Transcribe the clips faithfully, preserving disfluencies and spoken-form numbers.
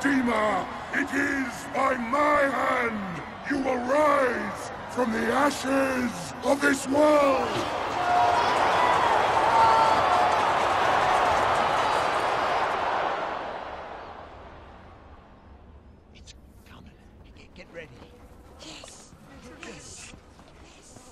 Redeemer! It is by my hand you will rise from the ashes of this world! It's coming. Get ready. Yes. Yes. Yes.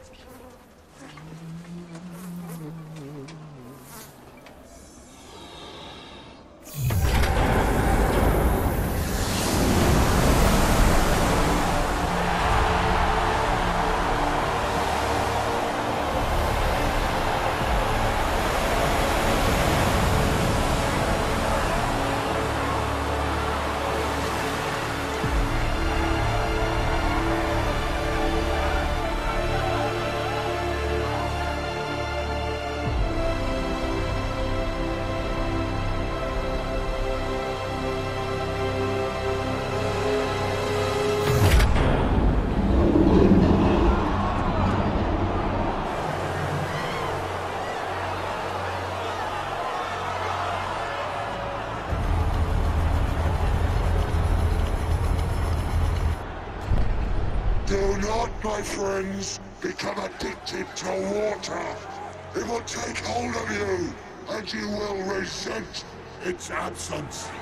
Do not, my friends, become addicted to water. It will take hold of you, and you will resent its absence.